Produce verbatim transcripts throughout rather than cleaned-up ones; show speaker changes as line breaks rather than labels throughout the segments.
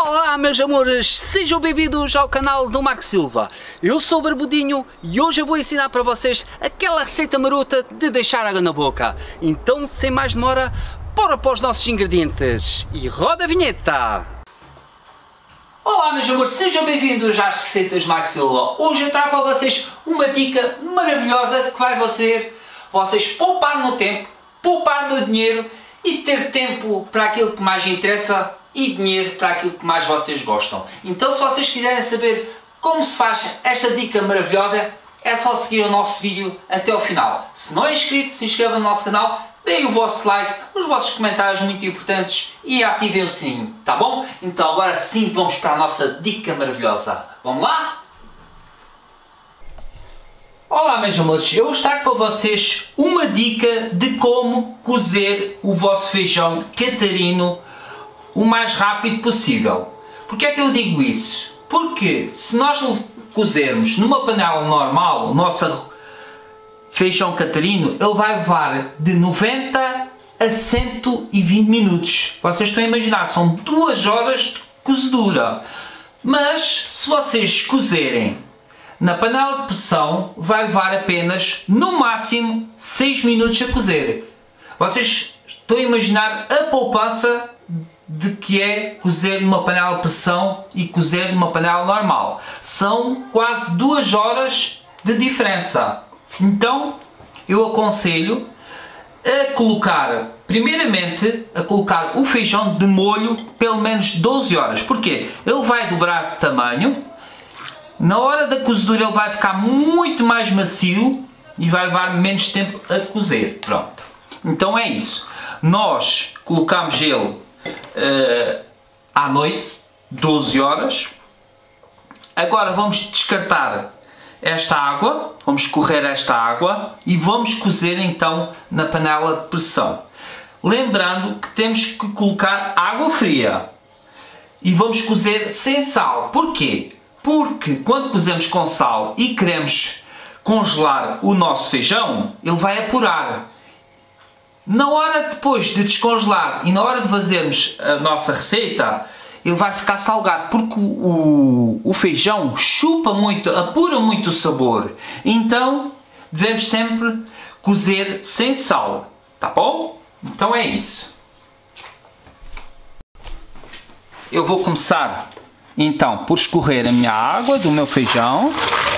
Olá meus amores, sejam bem-vindos ao canal do Marco Silva. Eu sou o Barbudinho e hoje eu vou ensinar para vocês aquela receita marota de deixar água na boca. Então, sem mais demora, bora para os nossos ingredientes e roda a vinheta! Olá meus amores, sejam bem-vindos às receitas do Marco Silva. Hoje eu trago para vocês uma dica maravilhosa que vai fazer vocês poupar no tempo, poupar no dinheiro e ter tempo para aquilo que mais interessa e dinheiro para aquilo que mais vocês gostam. Então, se vocês quiserem saber como se faz esta dica maravilhosa, é só seguir o nosso vídeo até ao final. Se não é inscrito, se inscreva no nosso canal, deem o vosso like, os vossos comentários muito importantes e ativem o sininho, tá bom? Então agora sim vamos para a nossa dica maravilhosa. Vamos lá? Olá meus amores, eu vou trago para vocês uma dica de como cozer o vosso feijão catarino o mais rápido possível. Porquê é que eu digo isso? Porque se nós cozermos numa panela normal o nosso feijão catarino, ele vai levar de noventa a cento e vinte minutos. Vocês estão a imaginar, são duas horas de cozedura. Mas se vocês cozerem na panela de pressão, vai levar apenas no máximo seis minutos a cozer. Vocês estão a imaginar a poupança de que é cozer numa panela de pressão e cozer numa panela normal. São quase duas horas de diferença. Então eu aconselho a colocar, primeiramente, a colocar o feijão de molho pelo menos doze horas. Porquê? Ele vai dobrar de tamanho, na hora da cozedura ele vai ficar muito mais macio e vai levar menos tempo a cozer. Pronto. Então é isso. Nós colocamos ele Uh, à noite, doze horas. Agora vamos descartar esta água, vamos escorrer esta água e vamos cozer então na panela de pressão. Lembrando que temos que colocar água fria e vamos cozer sem sal. Porquê? Porque quando cozemos com sal e queremos congelar o nosso feijão, ele vai apurar. Na hora depois de descongelar e na hora de fazermos a nossa receita, ele vai ficar salgado, porque o, o feijão chupa muito, apura muito o sabor. Então devemos sempre cozer sem sal, tá bom? Então é isso. Eu vou começar então por escorrer a minha água do meu feijão.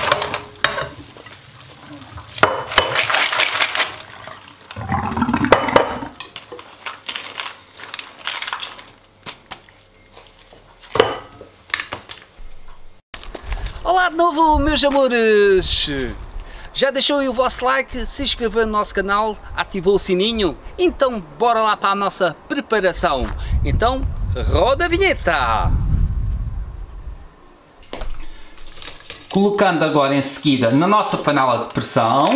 Olá de novo meus amores! Já deixou aí o vosso like, se inscreveu no nosso canal, ativou o sininho? Então bora lá para a nossa preparação! Então roda a vinheta! Colocando agora em seguida na nossa panela de pressão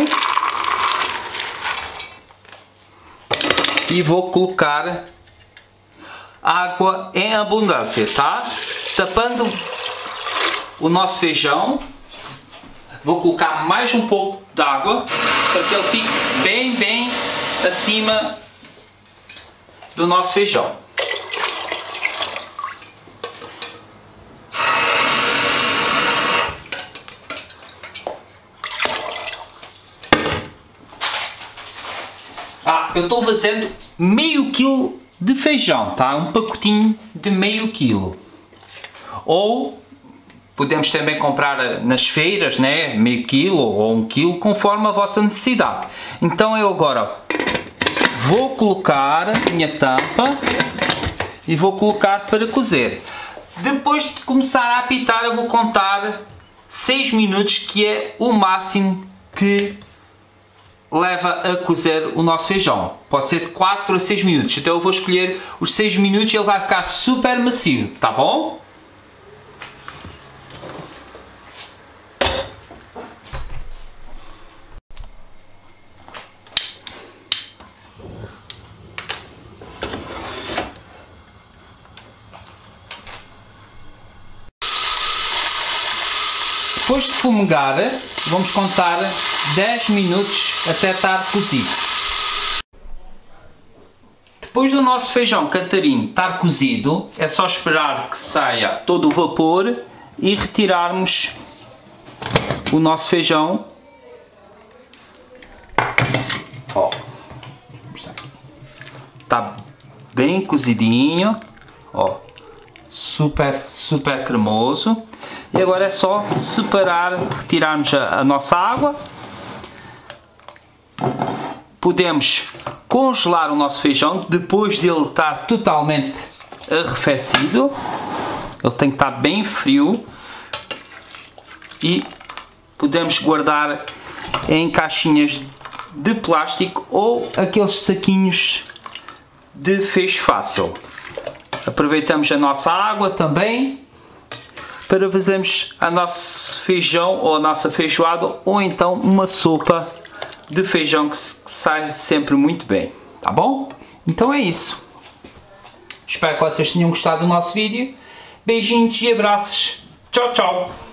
e vou colocar água em abundância, tá? Tapando o nosso feijão, vou colocar mais um pouco de água para que ele fique bem, bem acima do nosso feijão. Ah, eu estou fazendo meio quilo de feijão, tá? Um pacotinho de meio quilo. Ou podemos também comprar nas feiras, né, meio quilo ou um quilo, conforme a vossa necessidade. Então eu agora vou colocar a minha tampa e vou colocar para cozer. Depois de começar a apitar, eu vou contar seis minutos, que é o máximo que leva a cozer o nosso feijão. Pode ser de quatro a seis minutos. Então eu vou escolher os seis minutos e ele vai ficar super macio, tá bom? Depois de fumegar, vamos contar dez minutos até estar cozido. Depois do nosso feijão Catarino estar cozido, é só esperar que saia todo o vapor e retirarmos o nosso feijão. Ó, está bem cozidinho, ó, super, super cremoso. E agora é só separar, retirarmos a, a nossa água. Podemos congelar o nosso feijão depois dele estar totalmente arrefecido. Ele tem que estar bem frio. E podemos guardar em caixinhas de plástico ou aqueles saquinhos de fecho fácil. Aproveitamos a nossa água também para fazermos a nosso feijão ou a nossa feijoada, ou então uma sopa de feijão que sai sempre muito bem, tá bom? Então é isso. Espero que vocês tenham gostado do nosso vídeo. Beijinhos e abraços. Tchau, tchau.